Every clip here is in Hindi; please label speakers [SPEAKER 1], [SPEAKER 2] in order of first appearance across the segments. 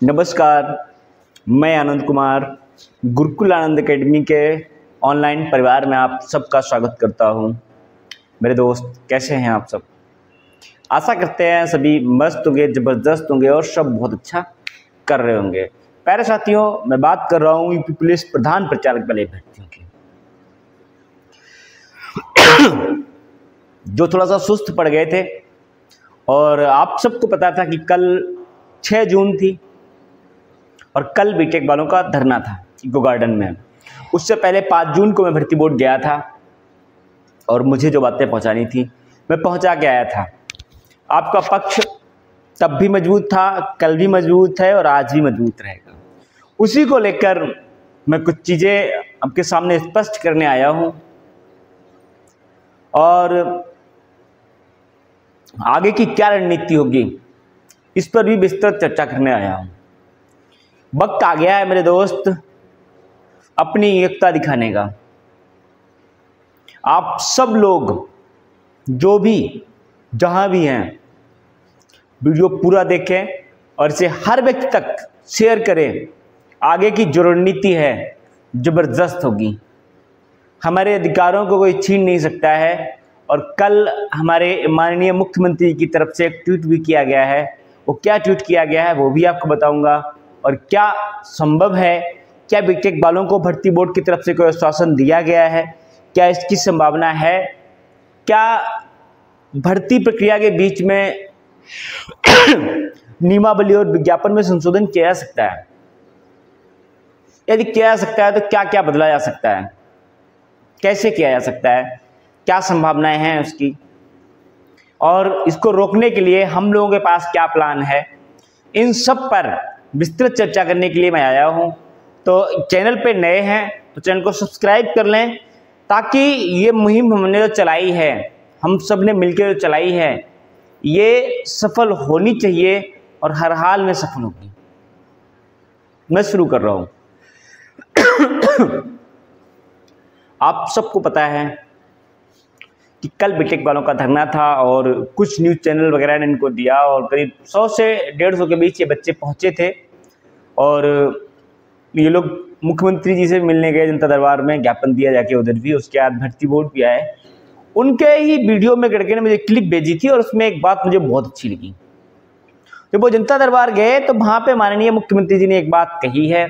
[SPEAKER 1] नमस्कार, मैं आनंद कुमार गुरुकुल आनंद एकेडमी के ऑनलाइन परिवार में आप सबका स्वागत करता हूं। मेरे दोस्त कैसे हैं आप सब? आशा करते हैं सभी मस्त होंगे, ज़बरदस्त होंगे और सब बहुत अच्छा कर रहे होंगे। प्यारे साथियों, मैं बात कर रहा हूं यूपी पुलिस प्रधान परिचालक बल भर्तियों की, जो थोड़ा सा सुस्त पड़ गए थे। और आप सबको पता था कि कल 6 जून थी और कल बीटेक वालों का धरना था इको गार्डन में। उससे पहले 5 जून को मैं भर्ती बोर्ड गया था और मुझे जो बातें पहुंचानी थी मैं पहुंचा के आया था। आपका पक्ष तब भी मजबूत था, कल भी मजबूत है और आज भी मजबूत रहेगा। उसी को लेकर मैं कुछ चीज़ें आपके सामने स्पष्ट करने आया हूं और आगे की क्या रणनीति होगी इस पर भी विस्तृत चर्चा करने आया हूं। वक्त आ गया है मेरे दोस्त अपनी एकता दिखाने का। आप सब लोग जो भी जहां भी हैं वीडियो पूरा देखें और इसे हर व्यक्ति तक शेयर करें। आगे की जो रणनीति है जबरदस्त होगी। हमारे अधिकारों को कोई छीन नहीं सकता है। और कल हमारे माननीय मुख्यमंत्री की तरफ से एक ट्वीट भी किया गया है। वो क्या ट्वीट किया गया है वो भी आपको बताऊंगा। और क्या संभव है, क्या बीटेक वालों को भर्ती बोर्ड की तरफ से कोई आश्वासन दिया गया है, क्या इसकी संभावना है, क्या भर्ती प्रक्रिया के बीच में नियमावली और विज्ञापन में संशोधन किया जा सकता है? यदि किया जा सकता है तो क्या क्या बदला जा सकता है, कैसे किया जा सकता है, क्या संभावनाएं हैं उसकी, और इसको रोकने के लिए हम लोगों के पास क्या प्लान है, इन सब पर विस्तृत चर्चा करने के लिए मैं आया हूं। तो चैनल पे नए हैं तो चैनल को सब्सक्राइब कर लें, ताकि ये मुहिम हमने जो चलाई है, हम सब ने मिलकर जो चलाई है, ये सफल होनी चाहिए और हर हाल में सफल होगी। मैं शुरू कर रहा हूं। आप सबको पता है कि कल बीटेक वालों का धरना था और कुछ न्यूज़ चैनल वगैरह ने इनको दिया और करीब 100 से 150 के बीच ये बच्चे पहुंचे थे। और ये लोग मुख्यमंत्री जी से मिलने गए जनता दरबार में, ज्ञापन दिया जाके उधर भी। उसके बाद भर्ती बोर्ड भी आए। उनके ही वीडियो में गड़के ने मुझे क्लिप भेजी थी और उसमें एक बात मुझे बहुत अच्छी लगी। जब वो जनता दरबार गए तो वहाँ पे माननीय मुख्यमंत्री जी ने एक बात कही है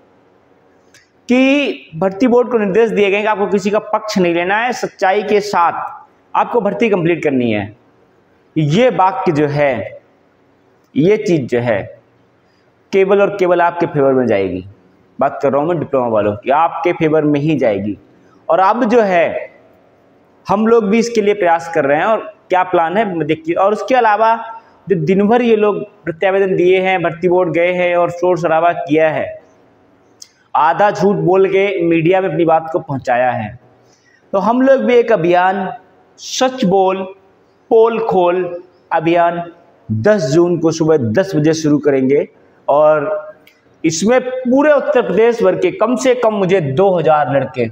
[SPEAKER 1] कि भर्ती बोर्ड को निर्देश दिए गए कि आपको किसी का पक्ष नहीं लेना है, सच्चाई के साथ आपको भर्ती कंप्लीट करनी है। ये वाक्य जो है, ये चीज जो है, केवल और केवल आपके फेवर में जाएगी। बात कर रहा हूं मैं डिप्लोमा वालों की, आपके फेवर में ही जाएगी। और अब जो है हम लोग भी इसके लिए प्रयास कर रहे हैं और क्या प्लान है देखिए। और उसके अलावा जो दिन भर ये लोग प्रत्यावेदन दिए हैं, भर्ती बोर्ड गए हैं और शोर शराबा किया है, आधा झूठ बोल के मीडिया में अपनी बात को पहुंचाया है, तो हम लोग भी एक अभियान सच बोल पोल खोल अभियान 10 जून को सुबह 10 बजे शुरू करेंगे। और इसमें पूरे उत्तर प्रदेश भर के कम से कम मुझे 2000 लड़के,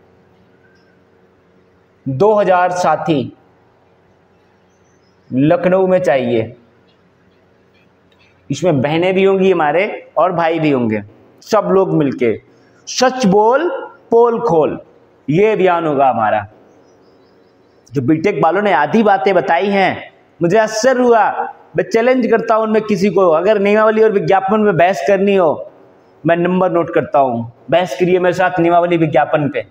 [SPEAKER 1] 2000 साथी लखनऊ में चाहिए। इसमें बहनें भी होंगी हमारे और भाई भी होंगे, सब लोग मिलके सच बोल पोल खोल, ये अभियान होगा हमारा। जो बीटेक वालों ने आधी बातें बताई हैं, मुझे आश्चर्य हुआ। मैं चैलेंज करता हूं उनमें किसी को, अगर नियमावली और विज्ञापन में बहस करनी हो, मैं नंबर नोट करता हूं, बहस करिए मेरे साथ नियमावली विज्ञापन पे।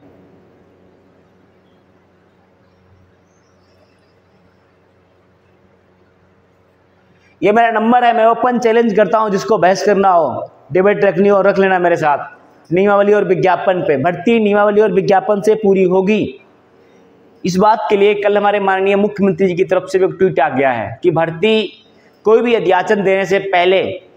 [SPEAKER 1] ये मेरा नंबर है, मैं ओपन चैलेंज करता हूं, जिसको बहस करना हो, डिबेट रखनी हो, रख लेना मेरे साथ नियमावली और विज्ञापन पे। भर्ती नियमावली और विज्ञापन से पूरी होगी। इस बात के लिए कल हमारे माननीय मुख्यमंत्री जी की तरफ से भी एक ट्वीट आ गया है कि भर्ती कोई भी अध्याचन देने से पहले,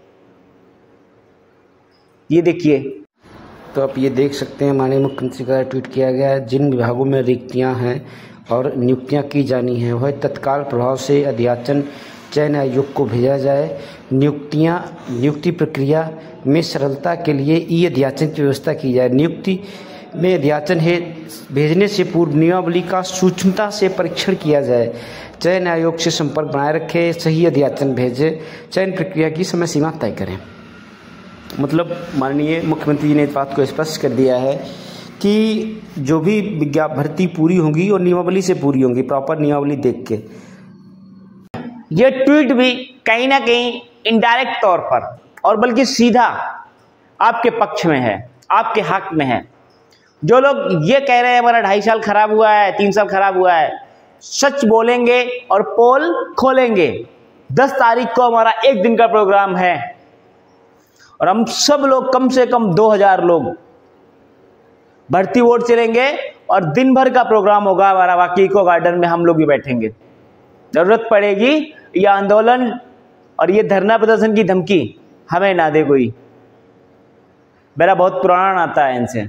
[SPEAKER 1] ये देखिए,
[SPEAKER 2] तो आप ये देख सकते हैं माननीय मुख्यमंत्री का ट्वीट किया गया है। जिन विभागों में रिक्तियां हैं और नियुक्तियां की जानी हैं, वह तत्काल प्रभाव से अध्याचन चयन आयोग को भेजा जाए। नियुक्ति प्रक्रिया में सरलता के लिए ई अध्याचन की व्यवस्था की जाए। नियुक्ति में अध्याचन है भेजने से पूर्व नियमावली का सूक्ष्मता से परीक्षण किया जाए। चयन आयोग से संपर्क बनाए रखें, सही अध्याचन भेजें, चयन प्रक्रिया की समय सीमा तय करें। मतलब माननीय मुख्यमंत्री जी ने इस बात को स्पष्ट कर दिया है कि जो भी भर्ती पूरी होंगी और नियमावली से पूरी होंगी, प्रॉपर नियमावली देख के।
[SPEAKER 1] ये ट्वीट भी कहीं ना कहीं इनडायरेक्ट तौर पर और बल्कि सीधा आपके पक्ष में है, आपके हक में है। जो लोग ये कह रहे हैं हमारा 2.5 साल खराब हुआ है, 3 साल खराब हुआ है, सच बोलेंगे और पोल खोलेंगे। 10 तारीख को हमारा 1 दिन का प्रोग्राम है और हम सब लोग कम से कम 2000 लोग भर्ती बोर्ड चलेंगे और दिन भर का प्रोग्राम होगा हमारा। बाकी इको गार्डन में हम लोग भी बैठेंगे। जरूरत पड़ेगी ये आंदोलन और ये धरना प्रदर्शन की धमकी हमें ना दे कोई। मेरा बहुत पुराना नाता है इनसे।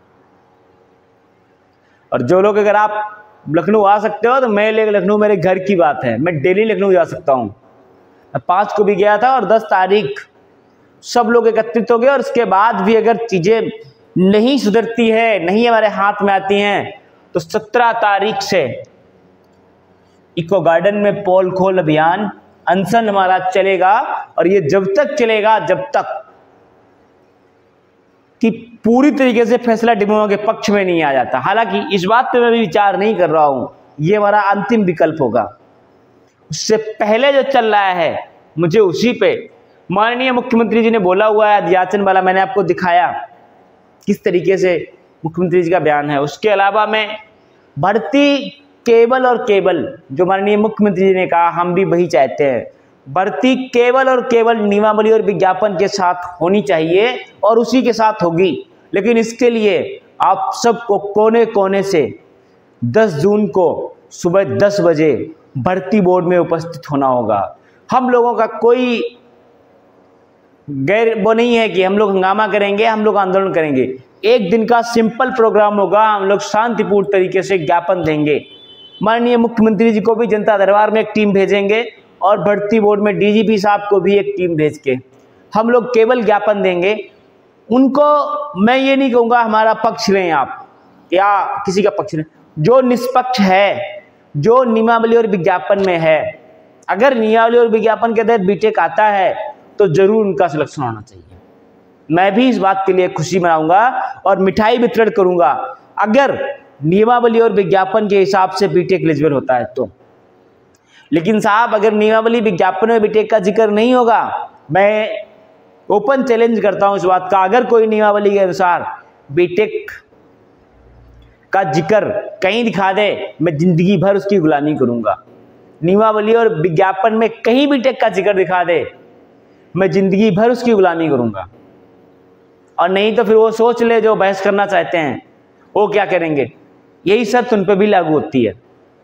[SPEAKER 1] और जो लोग अगर आप लखनऊ आ सकते हो तो मेरे लिए लखनऊ मेरे घर की बात है। मैं डेली लखनऊ जा सकता हूँ। मैं 5 को भी गया था और 10 तारीख सब लोग एकत्रित हो गए। और उसके बाद भी अगर चीज़ें नहीं सुधरती है, नहीं हमारे हाथ में आती हैं, तो 17 तारीख से इको गार्डन में पोल खोल अभियान अनशन हमारा चलेगा। और ये जब तक चलेगा जब तक कि पूरी तरीके से फैसला डिप्लोमा के पक्ष में नहीं आ जाता। हालांकि इस बात पे मैं भी विचार नहीं कर रहा हूं, ये हमारा अंतिम विकल्प होगा। उससे पहले जो चल रहा है मुझे उसी पे माननीय मुख्यमंत्री जी ने बोला हुआ है अध्याचन वाला, मैंने आपको दिखाया किस तरीके से मुख्यमंत्री जी का बयान है। उसके अलावा मैं भर्ती केवल और केवल जो माननीय मुख्यमंत्री जी ने कहा हम भी वही चाहते हैं। भर्ती केवल और केवल नियमावली और विज्ञापन के साथ होनी चाहिए और उसी के साथ होगी। लेकिन इसके लिए आप सबको कोने कोने से 10 जून को सुबह 10 बजे भर्ती बोर्ड में उपस्थित होना होगा। हम लोगों का कोई वो नहीं है कि हम लोग हंगामा करेंगे, हम लोग आंदोलन करेंगे। 1 दिन का सिंपल प्रोग्राम होगा। हम लोग शांतिपूर्ण तरीके से ज्ञापन देंगे। माननीय मुख्यमंत्री जी को भी जनता दरबार में एक टीम भेजेंगे और भर्ती बोर्ड में डीजीपी साहब को भी एक टीम भेज के हम लोग केवल ज्ञापन देंगे। उनको मैं ये नहीं कहूँगा हमारा पक्ष लें आप या किसी का पक्ष लें, जो निष्पक्ष है, जो नियमावली और विज्ञापन में है। अगर नियमावली और विज्ञापन के तहत बीटेक आता है तो जरूर उनका सिलेक्शन होना चाहिए। मैं भी इस बात के लिए खुशी मनाऊंगा और मिठाई वितरण करूंगा अगर नियमावली और विज्ञापन के हिसाब से बीटेक एलिजिबल होता है तो। लेकिन साहब अगर नियमावली विज्ञापन में बीटेक का जिक्र नहीं होगा, मैं ओपन चैलेंज करता हूं इस बात का, अगर कोई नियमावली के अनुसार बीटेक का जिक्र कहीं दिखा दे, मैं जिंदगी भर उसकी गुलामी करूंगा। नियमावली और विज्ञापन में कहीं बीटेक का जिक्र दिखा दे, मैं जिंदगी भर उसकी गुलामी करूंगा। और नहीं तो फिर वो सोच ले जो बहस करना चाहते हैं वो क्या करेंगे। यही शर्त उन पर भी लागू होती है।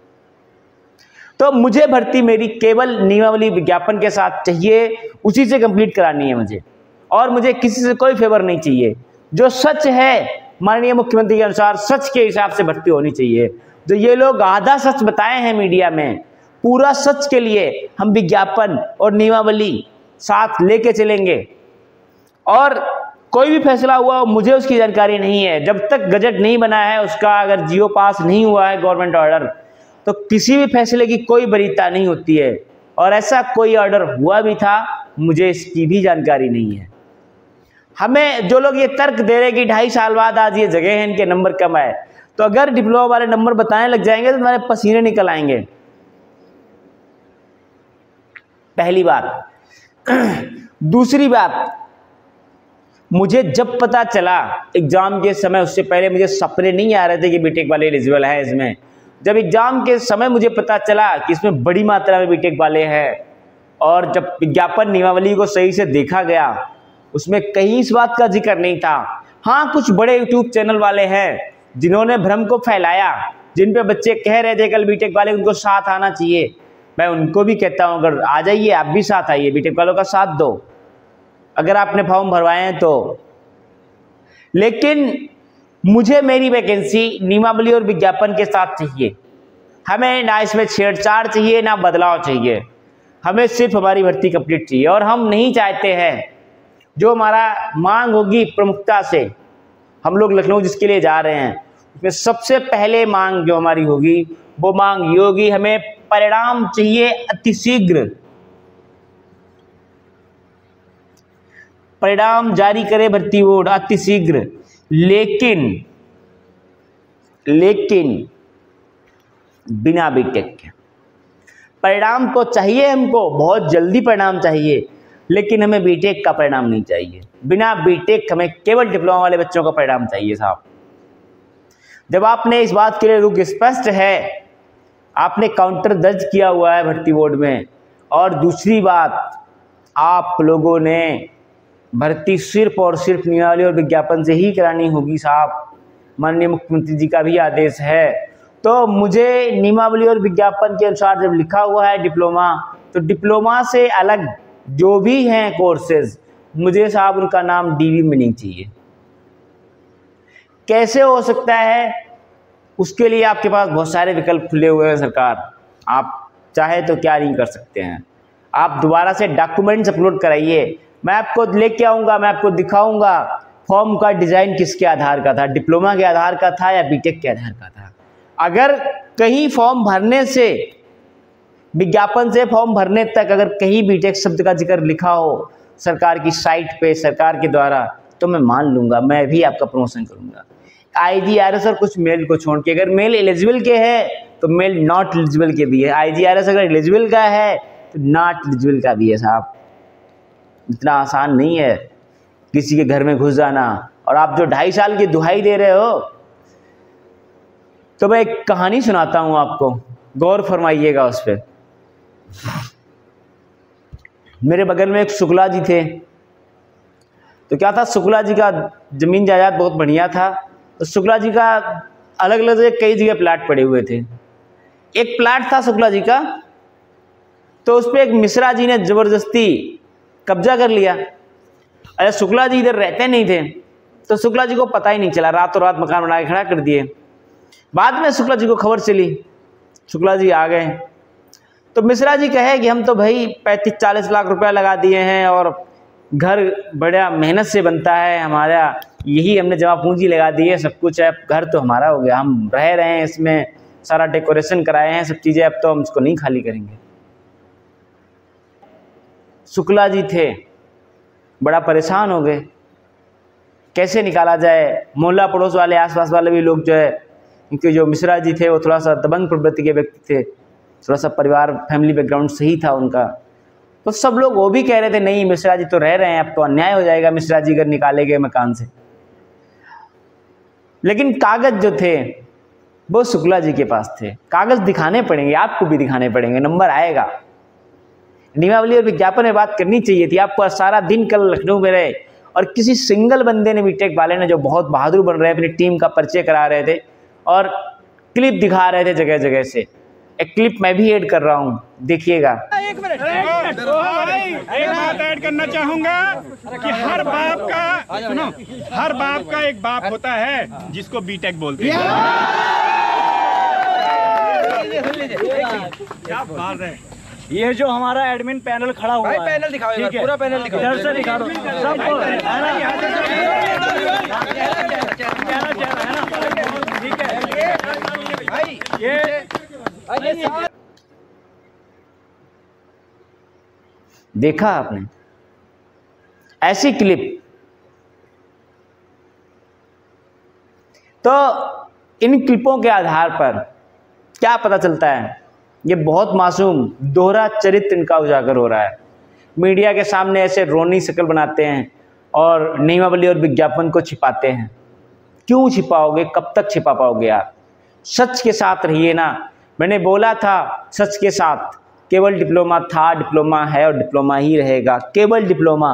[SPEAKER 1] तो मुझे भर्ती मेरी केवल नियमावली विज्ञापन के साथ चाहिए, उसी से कंप्लीट करानी है मुझे। और मुझे किसी से कोई फेवर नहीं चाहिए। जो सच है माननीय मुख्यमंत्री के अनुसार सच के हिसाब से भर्ती होनी चाहिए। जो ये लोग आधा सच बताए हैं मीडिया में, पूरा सच के लिए हम विज्ञापन और नियमावली साथ लेके चलेंगे। और कोई भी फैसला हुआ मुझे उसकी जानकारी नहीं है। जब तक गजट नहीं बना है उसका, अगर जियो पास नहीं हुआ है गवर्नमेंट ऑर्डर, तो किसी भी फैसले की कोई वरीयता नहीं होती है। और ऐसा कोई ऑर्डर हुआ भी था मुझे इसकी भी जानकारी नहीं है। हमें जो लोग ये तर्क दे रहे कि 2.5 साल बाद आज ये जगह है, इनके नंबर कम आए, तो अगर डिप्लोमा वाले नंबर बताने लग जाएंगे तो तुम्हारे पसीने निकल आएंगे। पहली बात। दूसरी बात, मुझे जब पता चला एग्जाम के समय, उससे पहले मुझे सपने नहीं आ रहे थे कि बीटेक वाले एलिजिबल हैं इसमें। जब एग्जाम के समय मुझे पता चला कि इसमें बड़ी मात्रा में बीटेक वाले हैं और जब विज्ञापन नियमावली को सही से देखा गया उसमें कहीं इस बात का जिक्र नहीं था। हाँ, कुछ बड़े यूट्यूब चैनल वाले हैं जिन्होंने भ्रम को फैलाया, जिन पे बच्चे कह रहे थे कल बीटेक वाले उनको साथ आना चाहिए। मैं उनको भी कहता हूँ अगर आ जाइए, आप भी साथ आइए, बीटेक वालों का साथ दो अगर आपने फॉर्म भरवाए हैं तो। लेकिन मुझे मेरी वैकेंसी नियमावली और विज्ञापन के साथ चाहिए। हमें ना इसमें छेड़छाड़ चाहिए ना बदलाव चाहिए। हमें सिर्फ हमारी भर्ती कंप्लीट चाहिए। और हम नहीं चाहते हैं, जो हमारा मांग होगी प्रमुखता से, हम लोग लखनऊ जिसके लिए जा रहे हैं उसमें सबसे पहले मांग जो हमारी होगी वो मांग ये होगी, हमें परिणाम चाहिए अतिशीघ्र। परिणाम जारी करे भर्ती बोर्ड अति शीघ्र। लेकिन बिना बीटेक के परिणाम तो चाहिए, हमको बहुत जल्दी परिणाम चाहिए, लेकिन हमें बीटेक का परिणाम नहीं चाहिए। बिना बीटेक हमें केवल डिप्लोमा वाले बच्चों का परिणाम चाहिए साहब। जब आपने इस बात के लिए रुख स्पष्ट है, आपने काउंटर दर्ज किया हुआ है भर्ती बोर्ड में, और दूसरी बात, आप लोगों ने भर्ती सिर्फ और सिर्फ नियमावली और विज्ञापन से ही करानी होगी साहब। माननीय मुख्यमंत्री जी का भी आदेश है। तो मुझे नियमावली और विज्ञापन के अनुसार जब लिखा हुआ है डिप्लोमा, तो डिप्लोमा से अलग जो भी हैं कोर्सेज, मुझे साहब उनका नाम डीवी में नहीं चाहिए। कैसे हो सकता है? उसके लिए आपके पास बहुत सारे विकल्प खुले हुए हैं सरकार, आप चाहे तो क्या नहीं कर सकते हैं। आप दोबारा से डॉक्यूमेंट्स अपलोड कराइए, मैं आपको लेके आऊँगा, मैं आपको दिखाऊँगा फॉर्म का डिज़ाइन किसके आधार का था, डिप्लोमा के आधार का था या बीटेक के आधार का था। अगर कहीं फॉर्म भरने से, विज्ञापन से फॉर्म भरने तक अगर कहीं बीटेक शब्द का जिक्र लिखा हो सरकार की साइट पे, सरकार के द्वारा, तो मैं मान लूँगा, मैं भी आपका प्रमोशन करूँगा। IGRS और कुछ मेल को छोड़ के, अगर मेल एलिजिबल के है तो मेल नॉट एलिजिबल के भी है। IGRS अगर एलिजिबल का है तो नॉट एलिजिबल का भी है साहब। इतना आसान नहीं है किसी के घर में घुस जाना। और आप जो 2.5 साल की दुहाई दे रहे हो, तो मैं एक कहानी सुनाता हूं आपको, गौर फरमाइएगा उस पर। मेरे बगल में एक शुक्ला जी थे। तो क्या था, शुक्ला जी का जमीन जायदाद बहुत बढ़िया था। तो शुक्ला जी का अलग अलग जगह कई जगह प्लाट पड़े हुए थे। एक प्लाट था शुक्ला जी का, तो उस पर एक मिश्रा जी ने जबरदस्ती कब्जा कर लिया। अरे शुक्ला जी इधर रहते नहीं थे, तो शुक्ला जी को पता ही नहीं चला, रातों रात मकान बना के खड़ा कर दिए। बाद में शुक्ला जी को खबर चली, शुक्ला जी आ गए। तो मिश्रा जी कहे कि हम तो भाई 35-40 लाख रुपया लगा दिए हैं और घर बड़ा मेहनत से बनता है हमारा, यही हमने जमा पूंजी लगा दी है, सब कुछ है, घर तो हमारा हो गया, हम रह रहे हैं इसमें, सारा डेकोरेशन कराए हैं, सब चीज़ें, अब तो हम इसको नहीं खाली करेंगे। शुक्ला जी थे बड़ा परेशान हो गए, कैसे निकाला जाए। मोहल्ला पड़ोस वाले, आसपास वाले भी लोग जो है, क्योंकि जो मिश्रा जी थे वो थोड़ा सा दबंग प्रवृत्ति के व्यक्ति थे, थोड़ा सा परिवार फैमिली बैकग्राउंड सही था उनका, तो सब लोग वो भी कह रहे थे नहीं मिश्रा जी तो रह रहे हैं, अब तो अन्याय हो जाएगा मिश्रा जी अगर निकाले गए मकान से। लेकिन कागज जो थे वो शुक्ला जी के पास थे। कागज दिखाने पड़ेंगे, आपको भी दिखाने पड़ेंगे, नंबर आएगा। नियमावली और विज्ञापन में बात करनी चाहिए थी आपको। सारा दिन कल लखनऊ में रहे और किसी सिंगल बंदे ने, बीटेक वाले ने, जो बहुत बहादुर बन रहे, अपनी टीम का परिचय करा रहे थे और क्लिप दिखा रहे थे जगह जगह से। एक क्लिप मैं भी ऐड कर रहा हूं, देखिएगा।
[SPEAKER 3] एक बात ऐड करना चाहूंगा कि हर बाप का, सुनो, हर बाप का एक बाप होता है जिसको बीटेक बोलते हैं। क्या बात है।
[SPEAKER 4] ये जो हमारा एडमिन पैनल खड़ा हुआ है,
[SPEAKER 2] पैनल दिखाओ, पूरा पैनल दिखाओ,
[SPEAKER 4] इधर से दिखा दो सबको, है ना? ठीक है। ये
[SPEAKER 1] देखा आपने ऐसी क्लिप? तो इन क्लिपों के आधार पर क्या पता चलता है? ये बहुत मासूम दोहरा चरित्र इनका उजागर हो रहा है। मीडिया के सामने ऐसे रोनी शक्ल बनाते हैं और नियमावली और विज्ञापन को छिपाते हैं। क्यों छिपाओगे? कब तक छिपा पाओगे यार? सच के साथ रहिए ना। मैंने बोला था सच के साथ, केवल डिप्लोमा था, डिप्लोमा है और डिप्लोमा ही रहेगा। केवल डिप्लोमा।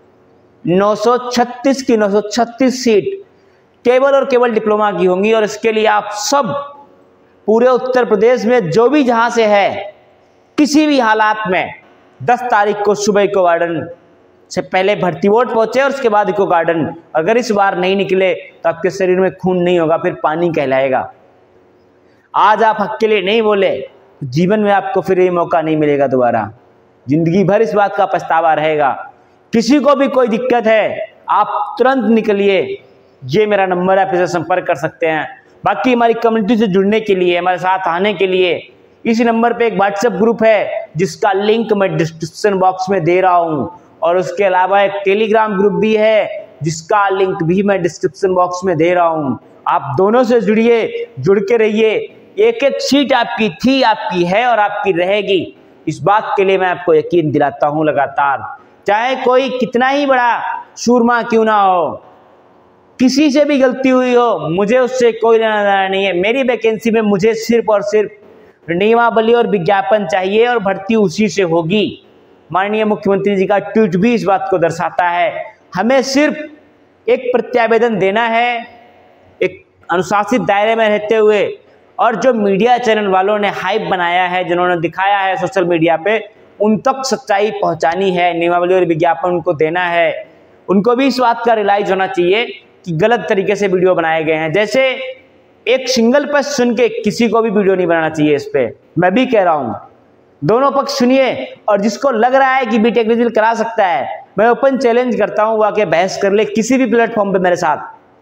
[SPEAKER 1] 936 की 936 सीट केवल और केवल डिप्लोमा की होंगी। और इसके लिए आप सब पूरे उत्तर प्रदेश में जो भी जहां से है, किसी भी हालात में 10 तारीख को सुबह इको गार्डन से पहले भर्ती बोर्ड पहुंचे और उसके बाद इको गार्डन। अगर इस बार नहीं निकले तो आपके शरीर में खून नहीं होगा, फिर पानी कहलाएगा। आज आप हक के लिए नहीं बोले, जीवन में आपको फिर ये मौका नहीं मिलेगा दोबारा। जिंदगी भर इस बात का पछतावा रहेगा। किसी को भी कोई दिक्कत है, आप तुरंत निकलिए। ये मेरा नंबर है, आप इसे संपर्क कर सकते हैं। बाकी हमारी कम्युनिटी से जुड़ने के लिए, हमारे साथ आने के लिए, इसी नंबर पे एक व्हाट्सएप ग्रुप है जिसका लिंक मैं डिस्क्रिप्शन बॉक्स में दे रहा हूँ। और उसके अलावा एक टेलीग्राम ग्रुप भी है जिसका लिंक भी मैं डिस्क्रिप्शन बॉक्स में दे रहा हूं। आप दोनों से जुड़िए, जुड़ के रहिए। एक एक सीट आपकी थी, आपकी है और आपकी रहेगी, इस बात के लिए मैं आपको यकीन दिलाता हूं लगातार। चाहे कोई कितना ही बड़ा सूरमा क्यों ना हो, किसी से भी गलती हुई हो, मुझे उससे कोई लेना देना नहीं है। मेरी वैकेंसी में मुझे सिर्फ और सिर्फ नियमावली और विज्ञापन चाहिए और भर्ती उसी से होगी। माननीय मुख्यमंत्री जी का ट्वीट भी इस बात को दर्शाता है। हमें सिर्फ एक प्रत्यावेदन देना है, एक अनुशासित दायरे में रहते हुए, और जो मीडिया चैनल वालों ने हाइप बनाया है, जिन्होंने दिखाया है सोशल मीडिया पे, उन तक सच्चाई पहुंचानी है, नियमावली और विज्ञापन उनको देना है। उनको भी इस बात का रियलाइज होना चाहिए कि गलत तरीके से वीडियो बनाए गए हैं। जैसे एक सिंगल पक्ष सुन के किसी को भी वीडियो नहीं बनाना चाहिए इस पे, मैं भी कह रहा हूं। दोनों पक्ष सुनिए, और जिसको लग रहा है कि बीटेक रिजल्ट करा सकता है, मैं ओपन चैलेंज करता हूं, वो आके बहस कर ले किसी भी प्लेटफॉर्म पे मेरे साथ।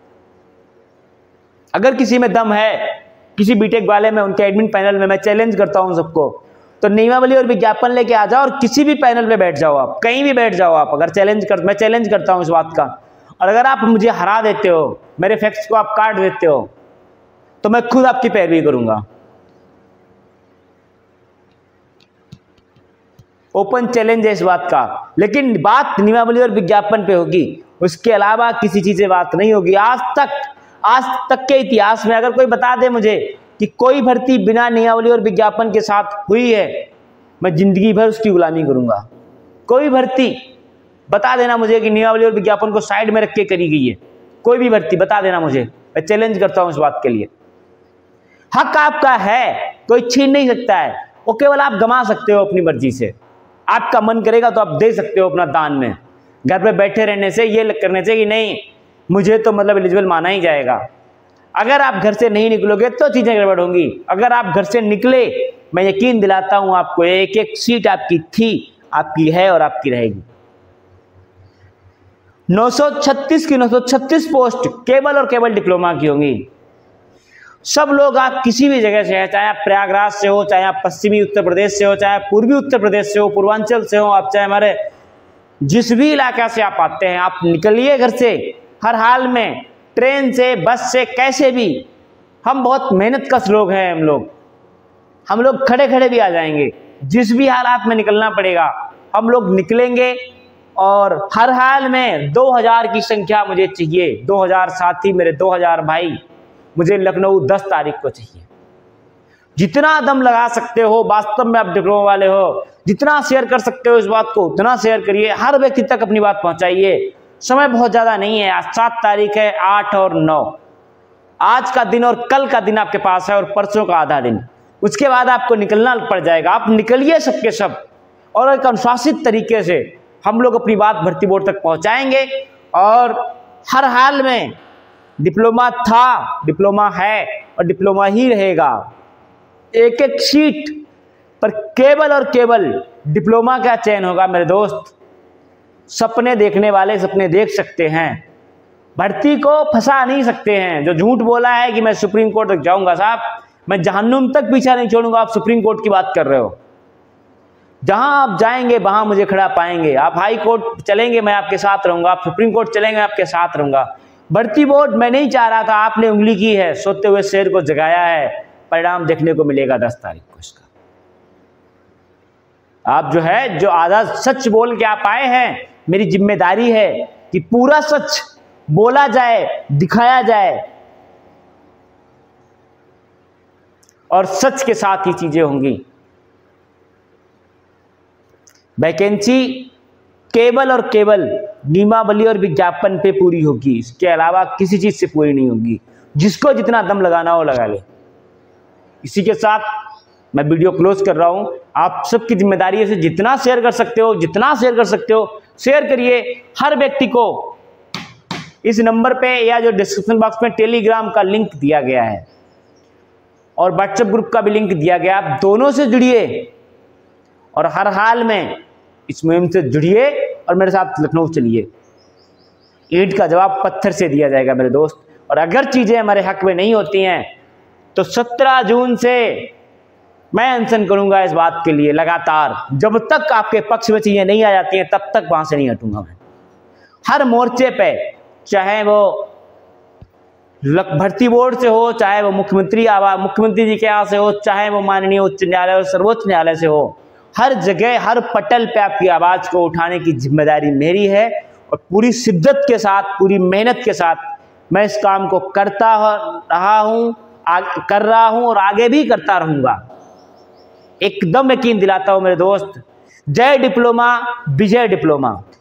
[SPEAKER 1] अगर किसी में दम है, किसी बीटेक वाले में, उनके एडमिन पैनल में, मैं चैलेंज करता हूं सबको, तो नियमावली और विज्ञापन लेके आ जाओ और किसी भी पैनल पे बैठ जाओ, आप कहीं भी बैठ जाओ आप। अगर मैं चैलेंज करता हूं इस बात का, और अगर आप मुझे हरा देते हो, मेरे फैक्ट्स को आप काट देते हो, तो मैं खुद आपकी पैरवी करूंगा। ओपन चैलेंज है इस बात का, लेकिन बात नियमावली और विज्ञापन पे होगी, उसके अलावा किसी चीज से बात नहीं होगी। आज तक के इतिहास में अगर कोई बता दे मुझे कि कोई भर्ती बिना नियमावली और विज्ञापन के साथ हुई है, मैं जिंदगी भर उसकी गुलामी करूंगा। कोई भर्ती बता देना मुझे कि नियमावली और विज्ञापन को साइड में रख के करी गई है, कोई भी भर्ती बता देना मुझे, मैं चैलेंज करता हूं इस बात के लिए। हक आपका है, कोई छीन नहीं सकता है, वो केवल आप गंवा सकते हो अपनी मर्जी से। आपका मन करेगा तो आप दे सकते हो अपना दान में, घर पे बैठे रहने से, ये करने से कि नहीं मुझे तो मतलब एलिजिबल माना ही जाएगा। अगर आप घर से नहीं निकलोगे तो चीजें गड़बड़ होंगी। अगर आप घर से निकले, मैं यकीन दिलाता हूं आपको, एक एक सीट आपकी थी, आपकी है और आपकी रहेगी। 936 की 936 पोस्ट केवल और केवल डिप्लोमा की होंगी। सब लोग, आप किसी भी जगह से हैं, चाहे आप प्रयागराज से हो, चाहे आप पश्चिमी उत्तर प्रदेश से हो, चाहे आप पूर्वी उत्तर प्रदेश से हो, पूर्वांचल से हो, आप चाहे हमारे जिस भी इलाका से आप आते हैं, आप निकलिए घर से हर हाल में, ट्रेन से, बस से, कैसे भी। हम बहुत मेहनत कश लोग हैं, हम लोग खड़े खड़े भी आ जाएंगे, जिस भी हालात में निकलना पड़ेगा हम लोग निकलेंगे। और हर हाल में 2000 की संख्या मुझे चाहिए, 2000 साथी, मेरे 2000 भाई मुझे लखनऊ 10 तारीख को चाहिए। जितना दम लगा सकते हो, वास्तव में आप डिप्लोमा वाले हो, जितना शेयर कर सकते हो इस बात को उतना शेयर करिए, हर व्यक्ति तक अपनी बात पहुंचाइए। समय बहुत ज्यादा नहीं है, आज 7 तारीख है, 8 और 9, आज का दिन और कल का दिन आपके पास है, और परसों का आधा दिन, उसके बाद आपको निकलना पड़ जाएगा। आप निकलिए सबके सब, और एक अनुशासित तरीके से हम लोग अपनी बात भर्ती बोर्ड तक पहुंचाएंगे। और हर हाल में डिप्लोमा था, डिप्लोमा है और डिप्लोमा ही रहेगा। एक एक सीट पर केवल और केवल डिप्लोमा का चयन होगा मेरे दोस्त। सपने देखने वाले सपने देख सकते हैं, भर्ती को फंसा नहीं सकते हैं। जो झूठ बोला है कि मैं सुप्रीम कोर्ट तक जाऊंगा, साहब मैं जहन्नुम तक पीछा नहीं छोड़ूंगा। आप सुप्रीम कोर्ट की बात कर रहे हो, जहां आप जाएंगे वहां मुझे खड़ा पाएंगे। आप हाई कोर्ट चलेंगे, मैं आपके साथ रहूंगा। आप सुप्रीम कोर्ट चलेंगे, आपके साथ रहूंगा। भर्ती बोर्ड मैं नहीं चाह रहा था, आपने उंगली की है, सोते हुए शेर को जगाया है। परिणाम देखने को मिलेगा 10 तारीख को इसका। आप जो है, जो आधा सच बोल के आप आए हैं, मेरी जिम्मेदारी है कि पूरा सच बोला जाए, दिखाया जाए, और सच के साथ ही चीजें होंगी। वैकेंसी केवल और केवल नियमावली और विज्ञापन पे पूरी होगी, इसके अलावा किसी चीज से पूरी नहीं होगी। जिसको जितना दम लगाना हो लगा ले। इसी के साथ मैं वीडियो क्लोज कर रहा हूं। आप सबकी जिम्मेदारी है, जितना शेयर कर सकते हो, जितना शेयर कर सकते हो शेयर करिए। हर व्यक्ति को इस नंबर पे या जो डिस्क्रिप्शन बॉक्स में टेलीग्राम का लिंक दिया गया है और व्हाट्सएप ग्रुप का भी लिंक दिया गया, आप दोनों से जुड़िए और हर हाल में इस मुहिम से जुड़िए और मेरे साथ लखनऊ चलिए। ईंट का जवाब पत्थर से दिया जाएगा मेरे दोस्त। और अगर चीजें हमारे हक में नहीं होती हैं तो 17 जून से मैं अनशन करूंगा इस बात के लिए लगातार। जब तक आपके पक्ष में चीजें नहीं आ जाती हैं तब तक वहां से नहीं हटूंगा मैं। हर मोर्चे पे, चाहे वो भर्ती बोर्ड से हो, चाहे वो मुख्यमंत्री जी के यहाँ से हो, चाहे वो माननीय उच्च न्यायालय और सर्वोच्च न्यायालय से हो, हर जगह हर पटल पे आपकी आवाज को उठाने की जिम्मेदारी मेरी है। और पूरी शिद्दत के साथ, पूरी मेहनत के साथ मैं इस काम को करता रहा हूं, कर रहा हूं और आगे भी करता रहूंगा। एकदम यकीन दिलाता हूं मेरे दोस्त, जय डिप्लोमा, विजय डिप्लोमा।